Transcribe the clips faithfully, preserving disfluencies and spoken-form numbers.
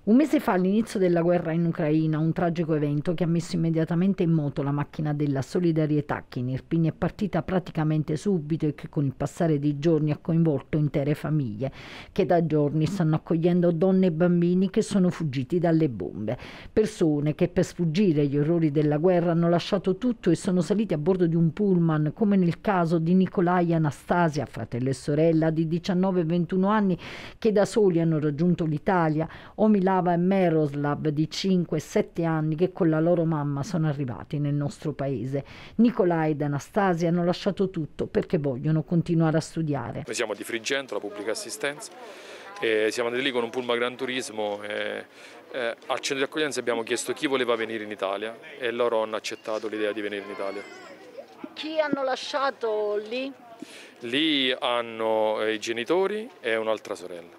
Un mese fa, all'inizio della guerra in Ucraina, un tragico evento che ha messo immediatamente in moto la macchina della solidarietà che in Irpini è partita praticamente subito e che con il passare dei giorni ha coinvolto intere famiglie che da giorni stanno accogliendo donne e bambini che sono fuggiti dalle bombe. Persone che per sfuggire agli orrori della guerra hanno lasciato tutto e sono saliti a bordo di un pullman, come nel caso di Nikolai e Anastasia, fratello e sorella di diciannove e ventuno anni, che da soli hanno raggiunto l'Italia, o Milano e Meroslav di cinque e sette anni che con la loro mamma sono arrivati nel nostro paese. Nikolai ed Anastasia hanno lasciato tutto perché vogliono continuare a studiare. Noi siamo di Frigento, la pubblica assistenza, e siamo andati lì con un pullman Gran Turismo e, e al centro di accoglienza abbiamo chiesto chi voleva venire in Italia e loro hanno accettato l'idea di venire in Italia. Chi hanno lasciato lì? Lì hanno i genitori e un'altra sorella.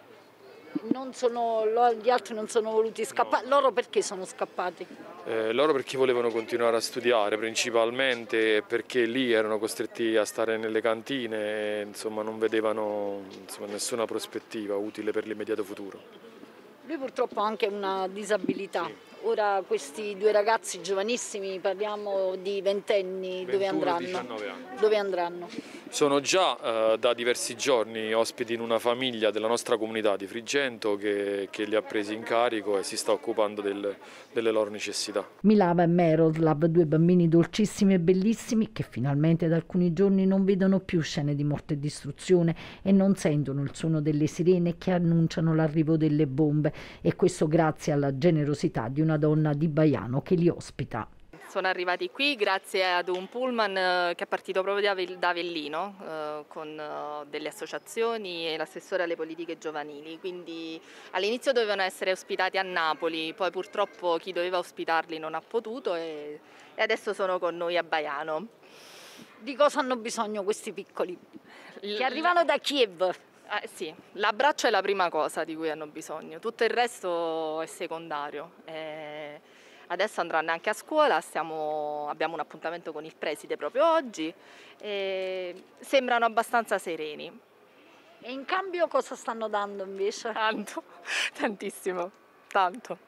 Non sono, gli altri non sono voluti scappare, no. Loro perché sono scappati? Eh, loro perché volevano continuare a studiare principalmente, perché lì erano costretti a stare nelle cantine e insomma non vedevano insomma, nessuna prospettiva utile per l'immediato futuro. Lui purtroppo ha anche una disabilità. Sì. Ora questi due ragazzi giovanissimi, parliamo di ventenni, dove andranno? diciannove anni. Dove andranno? Sono già eh, da diversi giorni ospiti in una famiglia della nostra comunità di Frigento che, che li ha presi in carico e si sta occupando del, delle loro necessità. Milava e Meroslav, due bambini dolcissimi e bellissimi che finalmente da alcuni giorni non vedono più scene di morte e distruzione e non sentono il suono delle sirene che annunciano l'arrivo delle bombe, e questo grazie alla generosità di una donna di Baiano che li ospita. Sono arrivati qui grazie ad un pullman che è partito proprio da Avellino eh, con eh, delle associazioni e l'assessore alle politiche giovanili, quindi all'inizio dovevano essere ospitati a Napoli, poi purtroppo chi doveva ospitarli non ha potuto e, e adesso sono con noi a Baiano. Di cosa hanno bisogno questi piccoli? Che arrivano da Kiev? Eh, sì, l'abbraccio è la prima cosa di cui hanno bisogno, tutto il resto è secondario. Eh, Adesso andranno anche a scuola, stiamo, abbiamo un appuntamento con il preside proprio oggi e sembrano abbastanza sereni. E in cambio cosa stanno dando invece? Tanto, tantissimo, tanto.